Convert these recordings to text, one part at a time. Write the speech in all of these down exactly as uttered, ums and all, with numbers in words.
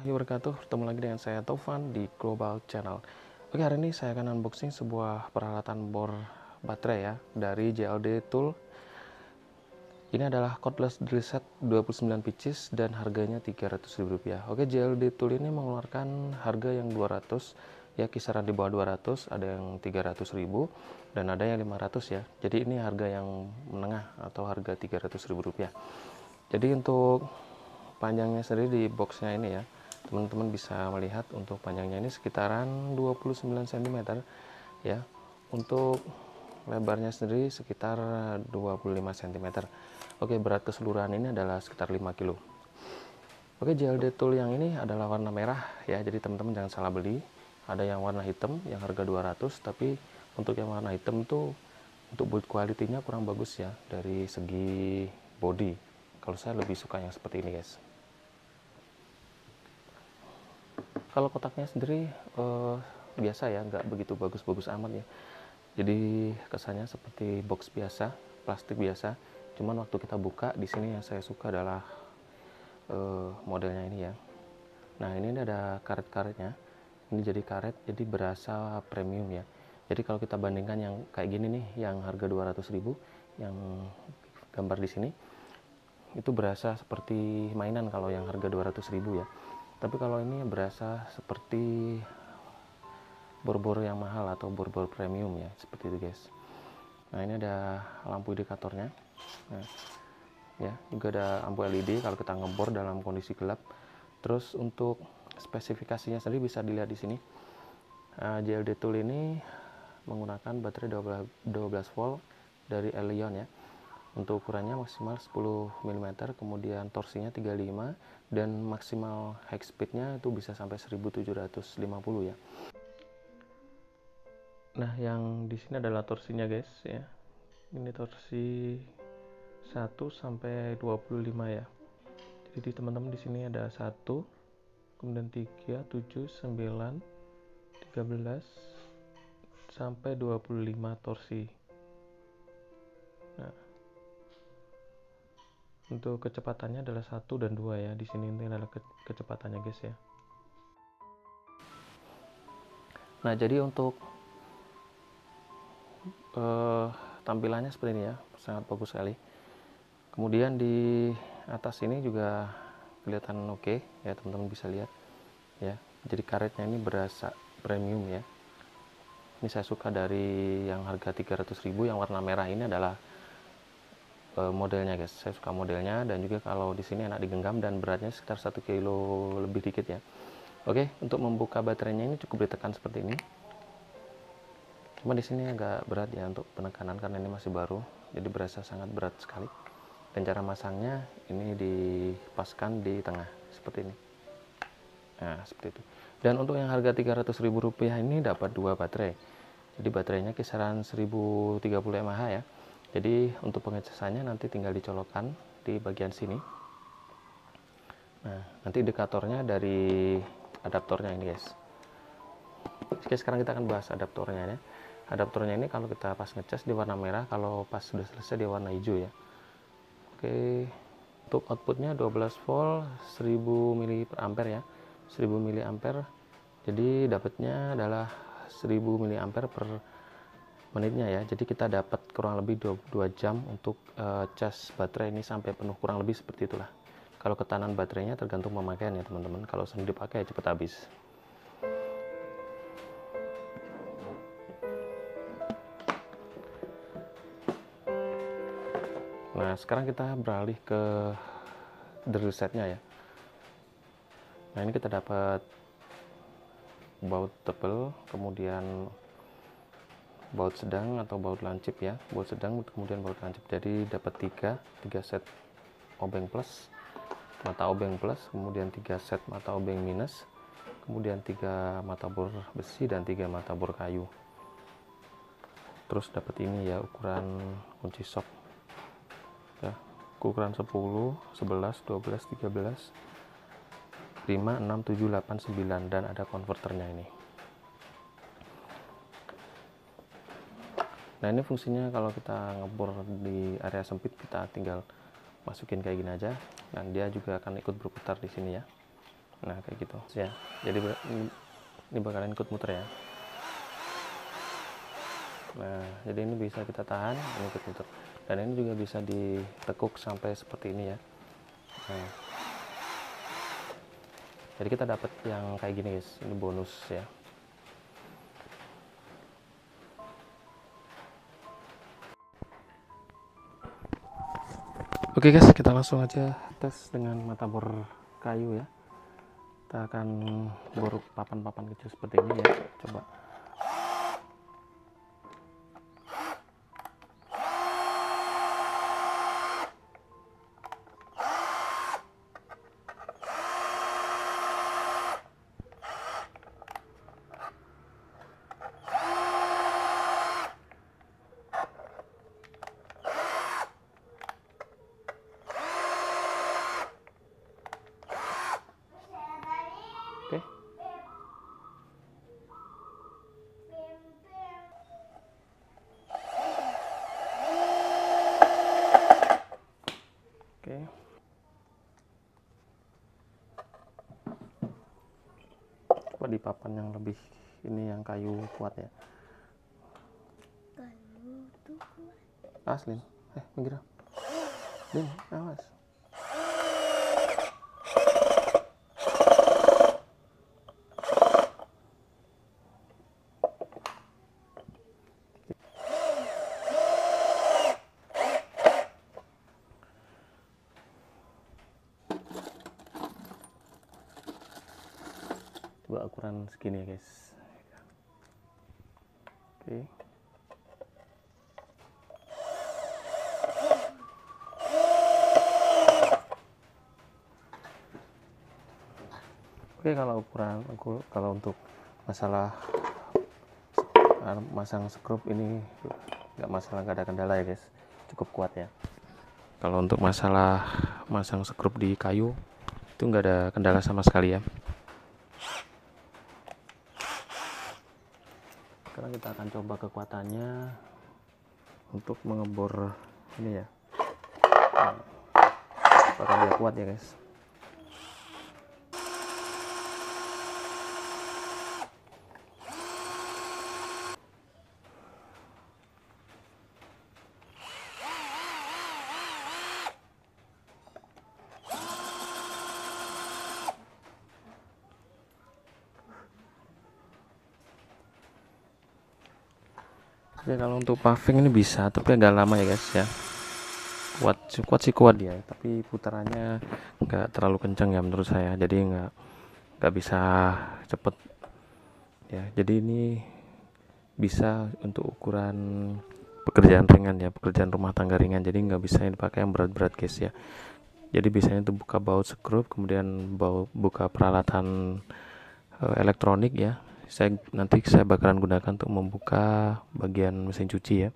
warahmatullahi wabarakatuh. Bertemu lagi dengan saya Taufan di Global Channel. Oke, hari ini saya akan unboxing sebuah peralatan bor baterai ya dari J L D Tool. Ini adalah cordless drill set dua puluh sembilan pieces dan harganya tiga ratus ribu rupiah. Oke, J L D Tool ini mengeluarkan harga yang dua ratus ya, kisaran di bawah dua ratus, ada yang tiga ratus ribu dan ada yang lima ratus ya. Jadi ini harga yang menengah atau harga tiga ratus ribu rupiah. Jadi untuk panjangnya sendiri di boxnya ini ya, teman-teman bisa melihat untuk panjangnya ini sekitaran dua puluh sembilan sentimeter ya. Untuk lebarnya sendiri sekitar dua puluh lima sentimeter. Oke, berat keseluruhan ini adalah sekitar lima kilo. Oke, J L D Tool yang ini adalah warna merah ya, jadi teman-teman jangan salah beli. Ada yang warna hitam yang harga dua ratus, tapi untuk yang warna hitam tuh untuk build quality-nya kurang bagus ya dari segi body. Kalau saya lebih suka yang seperti ini, guys. Kalau kotaknya sendiri eh, biasa ya, nggak begitu bagus-bagus amat ya. Jadi kesannya seperti box biasa, plastik biasa. Cuman waktu kita buka di sini yang saya suka adalah eh, modelnya ini ya. Nah, ini ada karet-karetnya. Ini jadi karet, jadi berasa premium ya. Jadi kalau kita bandingkan yang kayak gini nih, yang harga dua ratus ribu, yang gambar di sini, itu berasa seperti mainan kalau yang harga dua ratus ribu ya. Tapi kalau ini berasa seperti bor-bor yang mahal atau bor-bor premium ya, seperti itu, guys. Nah, ini ada lampu indikatornya. Nah, ya, juga ada lampu L E D kalau kita ngebor dalam kondisi gelap. Terus untuk spesifikasinya sendiri bisa dilihat di sini. Uh, J L D Tool ini menggunakan baterai dua belas volt dari Elion ya. Untuk ukurannya maksimal sepuluh milimeter, kemudian torsinya tiga puluh lima, dan maksimal high speednya itu bisa sampai seribu tujuh ratus lima puluh ya. Nah, yang di sini adalah torsinya, guys ya. Ini torsi satu sampai dua puluh lima ya. Jadi teman-teman di sini ada satu, kemudian tiga, tujuh, sembilan, tiga belas sampai dua puluh lima torsi. Nah, untuk kecepatannya adalah satu dan dua ya. Di sini ini adalah ke kecepatannya, guys ya. Nah, jadi untuk uh, tampilannya seperti ini ya, sangat bagus sekali. Kemudian di atas ini juga kelihatan oke okay, ya, teman-teman bisa lihat ya. Jadi karetnya ini berasa premium ya. Ini saya suka dari yang harga tiga ratus ribu yang warna merah ini adalah uh, modelnya, guys. Saya suka modelnya, dan juga kalau di sini enak digenggam dan beratnya sekitar satu kilo lebih dikit ya. Oke, untuk membuka baterainya ini cukup ditekan seperti ini. Cuma di sini agak berat ya untuk penekanan karena ini masih baru, jadi berasa sangat berat sekali. Dan cara masangnya ini dipaskan di tengah seperti ini. Nah, seperti itu. Dan untuk yang harga tiga ratus ribu rupiah ini dapat dua baterai. Jadi baterainya kisaran seribu tiga puluh mAh ya. Jadi untuk pengecasannya nanti tinggal dicolokkan di bagian sini. Nah, nanti indikatornya dari adaptornya ini, guys. Oke, sekarang kita akan bahas adaptornya ya. Adaptornya ini kalau kita pas ngecas di warna merah, kalau pas sudah selesai di warna hijau ya. Oke, untuk outputnya dua belas volt seribu miliampere ya, seribu miliampere. Jadi dapatnya adalah seribu miliampere per menitnya ya. Jadi kita dapat kurang lebih dua jam untuk uh, cas baterai ini sampai penuh, kurang lebih seperti itulah. Kalau ketahanan baterainya tergantung pemakaian ya, teman-teman. Kalau sering dipakai cepat habis. Nah, sekarang kita beralih ke drill setnya ya. Nah, ini kita dapat baut tebal, kemudian baut sedang atau baut lancip ya, baut sedang kemudian baut lancip. Jadi dapat tiga tiga set obeng plus, mata obeng plus, kemudian tiga set mata obeng minus, kemudian tiga mata bor besi dan tiga mata bor kayu. Terus dapat ini ya, ukuran kunci sok ya, ukuran sepuluh, sebelas, dua belas, tiga belas, lima, enam, tujuh, delapan, sembilan, dan ada konverternya ini. Nah, ini fungsinya kalau kita ngebor di area sempit, kita tinggal masukin kayak gini aja, dan dia juga akan ikut berputar di sini ya. Nah kayak gitu ya, jadi ini, ini bakalan ikut muter ya. Nah jadi ini bisa kita tahan, ini ikut muter, dan ini juga bisa ditekuk sampai seperti ini ya. Nah, jadi kita dapat yang kayak gini guys, ini bonus ya. Oke guys, kita langsung aja tes dengan mata bor kayu ya. Kita akan bor papan-papan kecil seperti ini ya. Coba. Oke. Oke. Coba di papan yang lebih ini, yang kayu kuat ya. Kayu tuh kuat. Aslin, eh minggir. Din, awas. Coba ukuran segini ya guys. Oke. Oke, kalau ukuran kalau untuk masalah masang skrup ini nggak masalah, nggak ada kendala ya guys, cukup kuat ya. Kalau untuk masalah masang skrup di kayu itu nggak ada kendala sama sekali ya. Sekarang kita akan coba kekuatannya untuk mengebor ini ya. Nah, apakah dia kuat ya guys? Oke, kalau untuk paving ini bisa, tapi agak lama ya guys ya. Kuat, kuat sih kuat dia, tapi putarannya nggak terlalu kencang ya menurut saya, jadi nggak nggak bisa cepet ya. Jadi ini bisa untuk ukuran pekerjaan ringan ya, pekerjaan rumah tangga ringan, jadi nggak bisa dipakai yang berat-berat guys ya. Jadi biasanya itu buka baut skrup, kemudian baut buka peralatan uh, elektronik ya. Saya nanti saya bakalan gunakan untuk membuka bagian mesin cuci ya.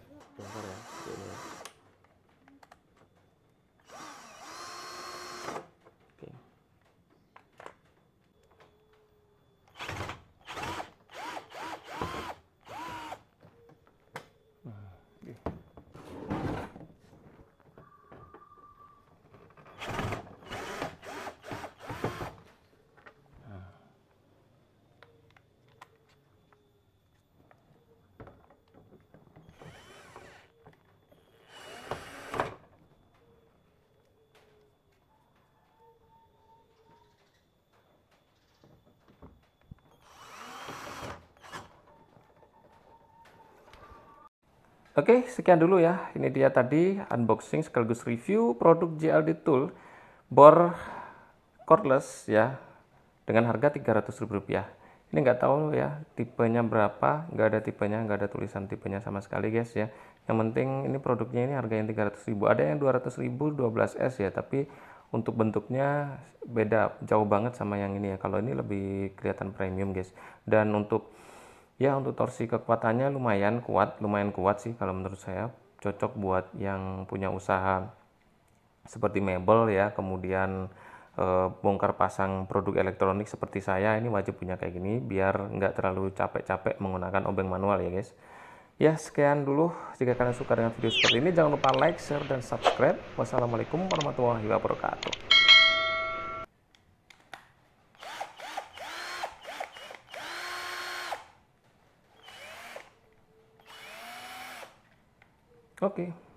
Oke, sekian dulu ya. Ini dia tadi unboxing sekaligus review produk J L D Tool bor cordless ya, dengan harga tiga ratus ribu rupiah. Ini nggak tahu ya tipenya berapa, nggak ada tipenya, nggak ada tulisan tipenya sama sekali guys ya. Yang penting ini produknya ini harga yang tiga ratus ribu. Ada yang dua ratus ribu dua belas S ya, tapi untuk bentuknya beda jauh banget sama yang ini ya. Kalau ini lebih kelihatan premium guys. Dan untuk ya untuk torsi kekuatannya lumayan kuat, lumayan kuat sih kalau menurut saya. Cocok buat yang punya usaha seperti mebel ya, kemudian eh, bongkar pasang produk elektronik seperti saya, ini wajib punya kayak gini biar nggak terlalu capek-capek menggunakan obeng manual ya guys. Ya sekian dulu, jika kalian suka dengan video seperti ini jangan lupa like, share, dan subscribe. Wassalamualaikum warahmatullahi wabarakatuh. Oke.